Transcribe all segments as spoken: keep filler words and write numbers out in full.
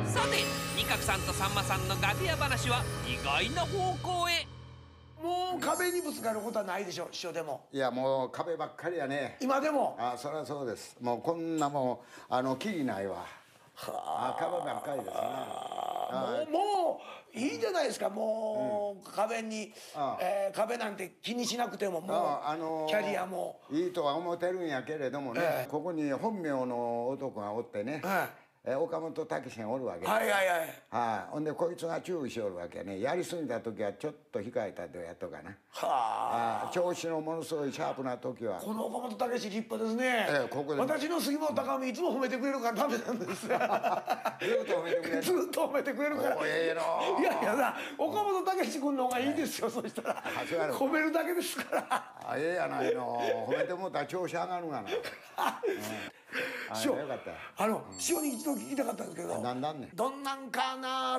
さて仁鶴さんとさんまさんの楽屋話は意外な方向へ。 もう壁にぶつかることはないでしょ、師匠でも。 いやもう壁ばっかりやね。 今でも。 あ、そりゃそうです。もうこんなもうあのきりないわ。あ、壁ばっかりですね。 もう、もういいじゃないですか。もう、うん、壁に、えー、壁なんて気にしなくてももう、あのー、キャリアもいいとは思ってるんやけれどもね、えー、ここに本名の男がおってね、えーえ岡本武史がおるわけです。 はいはいはい。 はい。ほんでこいつが注意しおるわけね。やりすぎた時はちょっと控えたとやっとかな。はあ。調子のものすごいシャープな時は。 この岡本武史立派ですね。 ええ、ここで。 私の杉本隆美いつも褒めてくれるからダメなんです。ずっと褒めてくれる。 ずっと褒めてくれるから。 おええの。 いやいやな、岡本武史君の方がいいですよ。そしたら褒めるだけですから。 あ、ええやないの。褒めてもったら調子上がるがな。 師匠、あの師匠に一度聞きたかったんですけど、どんなんかな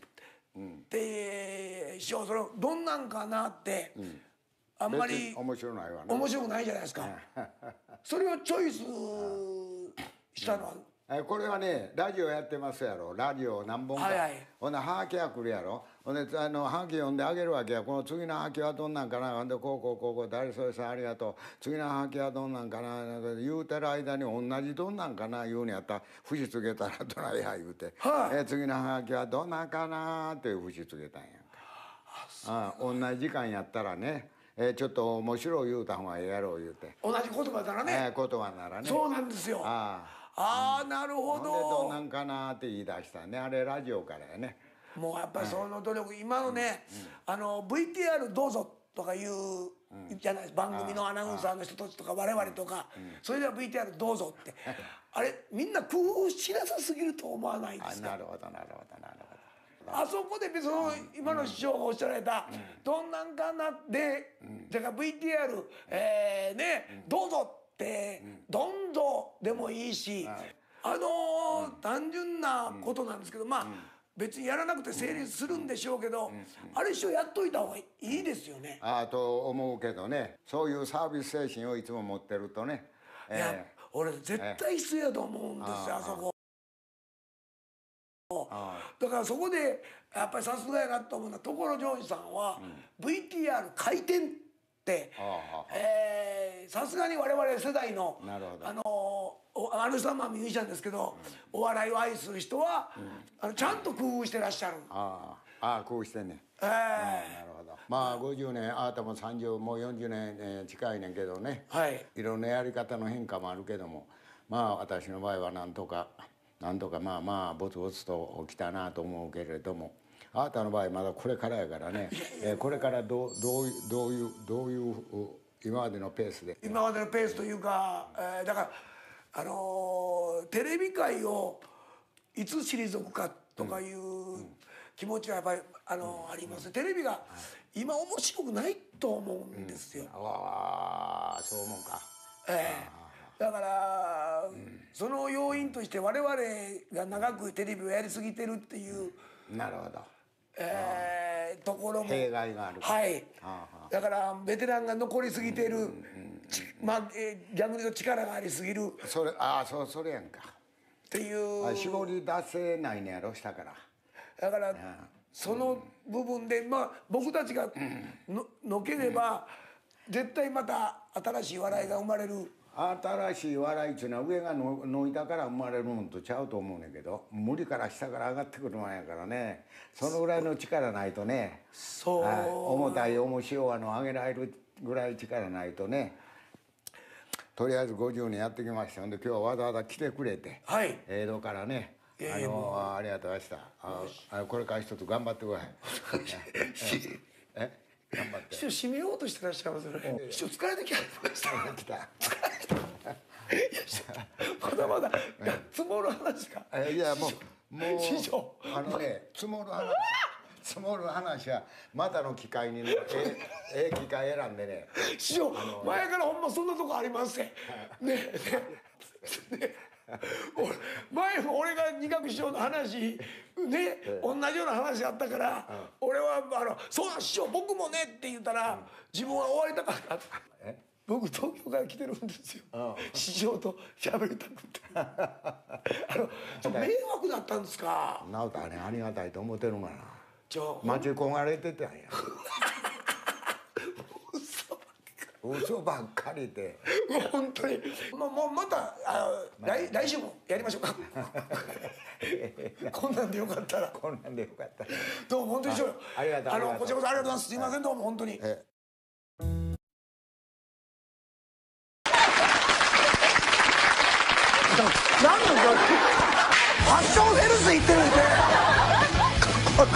って師匠、それどんなんかなってあんまり面白ないわね。 面白くないじゃないですか。それをチョイスしたのは。 これはね、ラジオやってますやろ。ラジオ何本か。ほんでハガキが来るやろ。ほんであのハガキ読んであげるわけや。この次のハガキはどんなんかな。ほんでこうこうこうこう誰それさんありがとう。次のハガキはどんなんかな言うてる間に同じどんなんかな言うんやったら節つけたらどないや言うて、え次のハガキはどんなんかなっていう節つけたんやんか。あ同じ時間やったらね。えちょっと面白い言うた方がええやろう言うて。 同じ言葉ならね。 え言葉ならね。 そうなんですよ。ああ、なるほど。 でどんなんかなって言い出したね。あれラジオからやね。 もうやっぱりその努力、今のね、あの ブイティーアール どうぞとかいうじゃないですか、番組のアナウンサーの人たちとか我々とか、それでは ブイティーアール どうぞってあれみんな工夫しなさすぎると思わないですか。 なるほどなるほどなるほど。 あそこで別の今の師匠がおっしゃられた「どんなんかな」ってだから ブイティーアール えねどうぞってどんぞでもいいし、あの単純なことなんですけど、まあ別にやらなくて成立するんでしょうけど、あれ一緒やっといた方がいいですよね。 ああと思うけどね、そういうサービス精神をいつも持ってるとね。 いや俺絶対必要やと思うんですよ、あそこ。だからそこでやっぱりさすがやなと思うのは所ジョージさんは ブイティーアール 回転ってさすがに我々世代のあのあの人はまあミュージシャンですけどお笑いを愛する人はちゃんと工夫してらっしゃる。 ああ工夫してんねん。なるほど。まあごじゅうねんあなたもさんじゅうもうよんじゅうねん近いねんけどね、いろんなやり方の変化もあるけども、まあ私の場合はなんとか。なんとかまあまあぼつぼつと起きたなと思うけれども、あなたの場合まだこれからやからね、えー、これからどうどうどういうどういう今までのペースで今までのペースというか、えー、だからあのー、テレビ界をいつ退くかとかいう気持ちはやっぱりあのー、ありますね。テレビが今面白くないと思うんですよ。 うん、ああそう思うか。 えーだから、うん、その要因として我々が長くテレビをやりすぎてるっていうなるほど、 えー、ところも弊害がある。 はいだからベテランが残りすぎてる、まあ、えー、逆に言うと力がありすぎるそれああそそれやんかっていう絞り出せないねやろ下から。 だからその部分でまあ僕たちがののければ絶対また新しい笑いが生まれる。 新しい笑いっていうのは上がののいたから生まれるもんとちゃうと思うねんけど、無理から下から上がってくるもんやからね、そのぐらいの力ないとね、 そう、はい、 重たい重しをあの上げられるぐらい力ないとね。とりあえずごじゅうねんやってきましたんで、今日はわざわざ来てくれて、はい、江戸からね、あのありがとうございました。あこれから一つ頑張ってください。え頑張って。 師匠締めようとしてらっしゃいますね。師匠疲れてきました。 来た。 まだまだ積もる話か。 いやもうもう師匠あのね積もる話積もる話はまたの機会にねええ機会選んでね。 師匠前からほんまそんなとこありますね。ねね。前も俺が二学師匠の話ね同じような話あったから俺はあの「そうだ師匠僕もね」って言ったら自分は終わりたかった僕東京から来てるんですよ師匠と喋りたくてあの迷惑だったんですか。 直人はねありがたいと思ってるがな。 ちょ待ち焦がれてたんや。嘘ばっかりで。 本当にもうもうまたあ来来週もやりましょうか。こんなんでよかったら。 こんなんでよかったら。 どうも本当にしょうよ。 ありがとう。 あのこちらこそありがとうございます。すいませんどうも本当に。なんなんだファッションヘルス行ってるんでかっこよか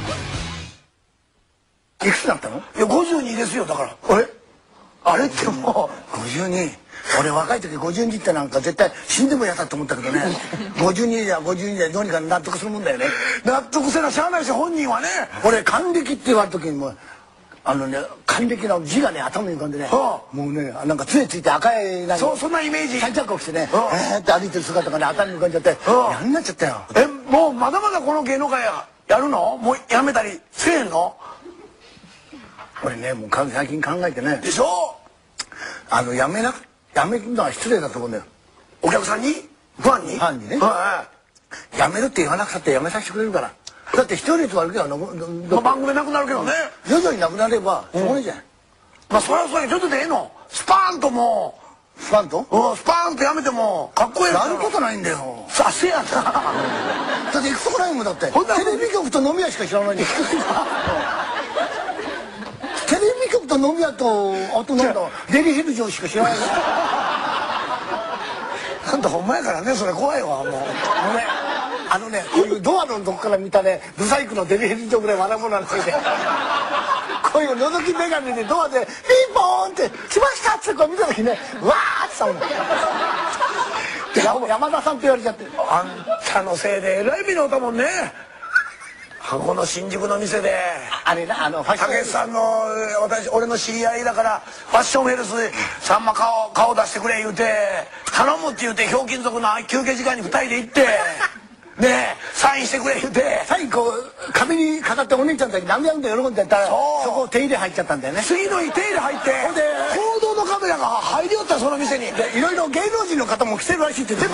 ったな。いくつだったの？いやごじゅうにですよ。だからあれあれってもうごじゅうに。俺若い時ごじゅうにってなんか絶対死んでも嫌だと思ったけどね。ごじゅうにじゃごじゅうにでどうにか納得するもんだよね。納得せなしゃあないし本人はね。俺還暦って言われた時にもうあのね還暦の字がね頭に浮かんでね、もうねなんか杖ついて赤いなんかそうそんなイメージサンチャックを着てねえーって歩いてる姿がね頭に浮かんじゃって嫌になっちゃったよ。えもうまだまだこの芸能界やるの？もうやめたりせえんの？俺ねもう最近考えてねでしょ。あのやめなやめるのは失礼だと思うんだよ。お客さんにファンにファンにねやめるって言わなくたってやめさせてくれるから。だって一人で悪けど番組なくなるけどね徐々になくなればしょうがないじゃん。まあそりゃそうやちょっとでええのスパーンともうスパンとスパーンとやめてもかっこいいやることないんだよ。させやなだって行くとこないもんだってテレビ局と飲み屋しか知らないんだよ。テレビ局と飲み屋とあとなんだデリヘル嬢しか知らない。なんだほんまやからねそれ怖いわもう。ごめんあのねこういうドアのとこから見たねブサイクのデリヘル嬢ぐらい笑うものなんててこういう覗き眼鏡でドアでピンポーンって「来ました」ってこう見た時ねわーってさもん山田さんって言われちゃってあんたのせいでえらい目に遭ったもんね。この新宿の店であれなあのファッション武さんの私俺の知り合いだからファッションヘルスさんま顔顔出してくれ言うて頼むって言うてひょうきん族の休憩時間にふたりで行ってねえサインしてくれ言うてサインこう壁に飾ってお姉ちゃんたち何でやるんだ喜んでやったらそこ手入れ入っちゃったんだよね。次の日手入れ入ってほんで報道のカメラが入りよったその店にいろいろ芸能人の方も来てるらしいって全部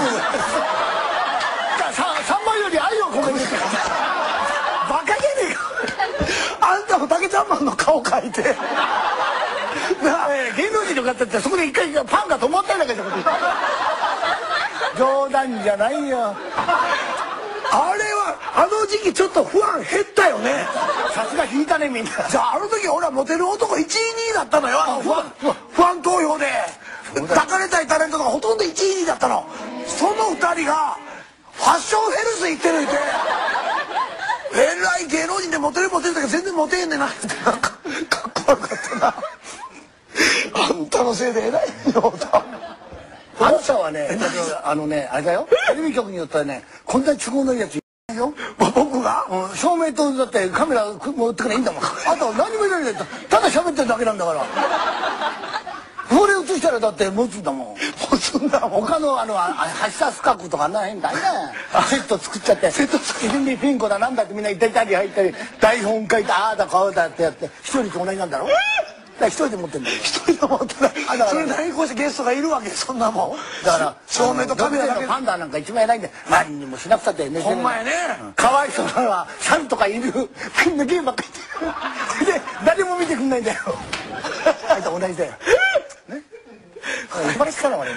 さんまいより愛を込めてバカげねえかあんたも竹ちゃんマンの顔描いてなあ芸能人の方ってそこで一回パンが止まったりなんかしたこと冗談じゃないよ。あれはあの時期ちょっと不安減ったよね。さすが引いたねみんな。じゃああの時俺はモテる男いちいにいだったのよ。不安不安投票で抱かれたいタレントがほとんどいちいにいだったの。そのふたりがファッションヘルス行ってるいてえらい芸能人でモテるモテるだけど全然モテへんねんなってなんかかっこ悪かったな。あんたのせいでえらいよあんたはねあのねあれだよテレビ局によってはねこんなに都合のいいやついないよ。僕が、うん、照明とだってカメラ持ってからいいんだもん。あと何もいないんだよただ喋ってるだけなんだから。これ映したらだって持つんだもん。持つんだもん。他のあの発射スカクとかあんな変だね。セット作っちゃってセット作ってピンコだなんだってみんな出たり入ったり台本書いてああだこうだってやって一人と同じなんだろ。一人で持ってんだよ。一人で持ってない。それ何こうしてゲストがいるわけそんなもん。だから照明とカメラだけパンダなんか一番偉いんだよ。何にもしなくたってね。ほんまやね。かわいそうなのは猿とかいるみんなゲームばっかりで誰も見てくんないんだよ。あいつ同じだよ。ね。素晴らしかな俺ね。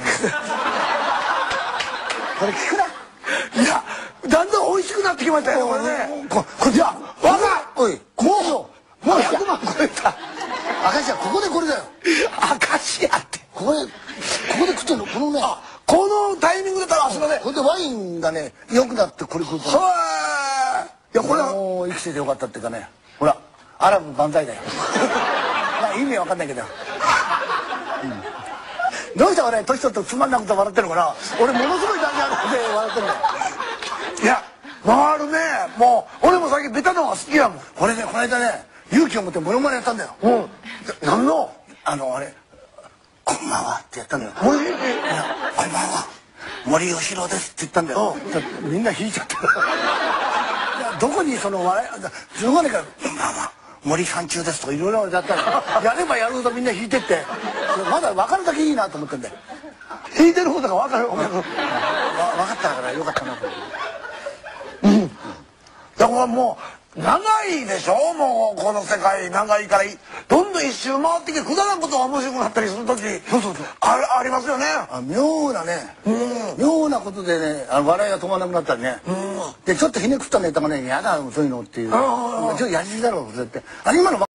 これ聞くな。いやだんだん美味しくなってきましたよこれね。ここじゃ若い。おいもうもうひゃくまん超えた。アカシアここでこれだよ。アカシアってここでここで食ってんのこのねこのタイミングだったらすいませんこれでワインがね良くなってこれ食うといやこれはもう生きててよかったっていうかねほらアラブ万歳だよ。意味わかんないけど、うん、どうして俺年取ってつまんなくて笑ってるのかな。俺ものすごいダメなので笑ってるの。いや回るね。もう俺も最近ベタの方が好きやもん。これねこの間ね勇気を持ってモノマネやったんだよ。うん。何の？あのあれ「こんばんは」ってやったんだよ。森？いや「こんばんは森喜朗です」って言ったんだよ。みんな引いちゃってる。どこにその笑い15年から「こんばんは森三中です」とかいろいろやったらやればやるほどみんな引いてってまだ分かるだけいいなと思ってんだよ。 弾いてることが分かるお客分かったからよかったなと。 うんだからもう長いでしょもうこの世界長いからどんどん一周回ってきてくだらんことが面白くなったりする時あありますよね。 妙なね妙なことでね笑いが止まらなくなったりねでちょっとひねくったネタがねやだそういうのっていうちょっとやりすぎだろうってあれ今の